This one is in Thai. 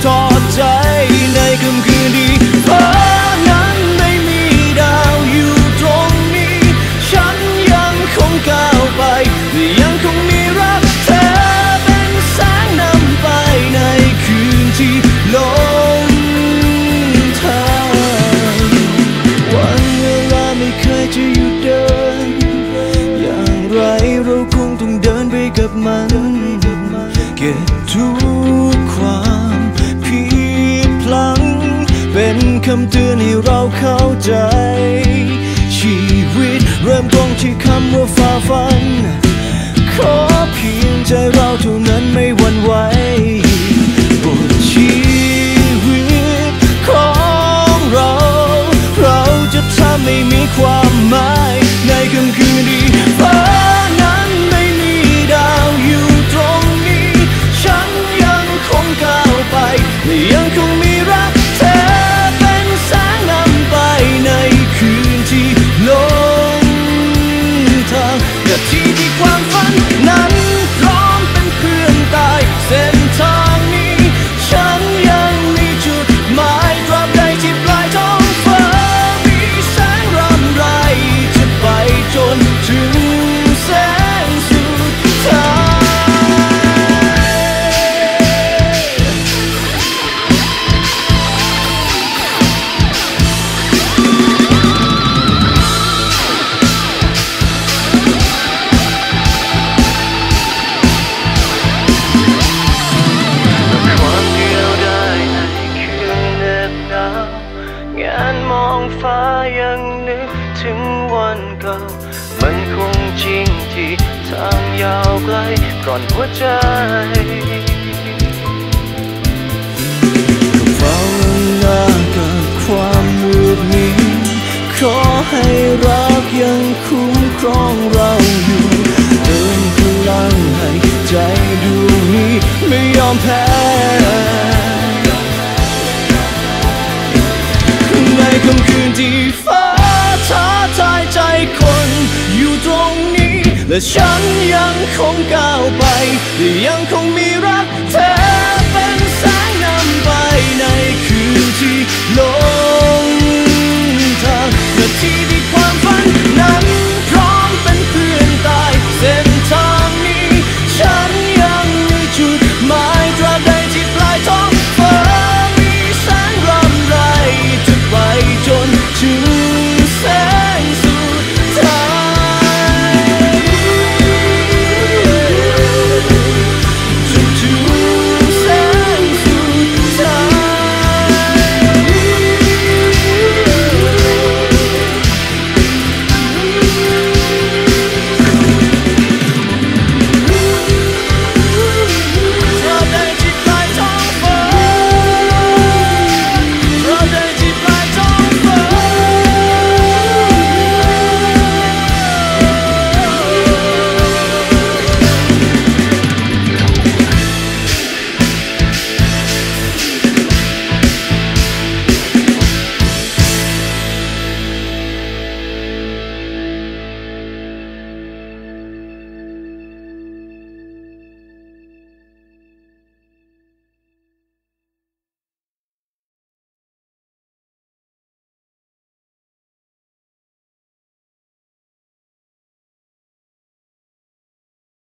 ทอดใจในค่ำคืนที่ฟ้านั้นไม่มีดาวอยู่ตรงนี้ฉันยังคงก้าวไปยังคงมีรักเธอเป็นแสงนำไปในคืนที่ลงทางวันเวลาไม่เคยจะหยุดเดินอย่างไรเราคงต้องเดินไปกับมันเก็บทุกความผิดพลั้งเป็นคำเตือนให้เราเข้าใจชีวิตเริ่มต้นที่คำว่าฝ่าฟันขอเพียงใจเราเท่านั้นไม่หวั่นไหวบทชีวิตของเราจะทำให้มีความหมายในค่ำคืนที่ฟ้านั้นไม่มีดาวอยู่ตรงนี้ฉันยังคงก้าวไปยังคงมีรักเธอเป็นแสงนำไปในคืนที่ลงทางนาทีที่ความฝันนั้นพร้อมเป็นเพื่อนตายเส้นทางนี้ฉันยังมีจุดหมายตราบใดที่ปลายท้องฟ้ามีแสงรำไรจะไปจนถึงแสงสุดท้ายความเดียวดายในคืนเหน็บหนาวงานมองฟ้ายังนึกถึงวันเก่ามันคงจริงที่ทางยาวไกลก่อนหัวใจเฝ้าหน้ากับความมืดมิดขอให้รักยังคุ้มครองเราอยู่เติมพลังให้ใจดวงนี้ไม่ยอมแพ้ในค่ำคืนที่ฟ้าท้าทายใจคนอยู่ตรงนี้และฉันยังคงก้าวไปยังคงมีรักเธอ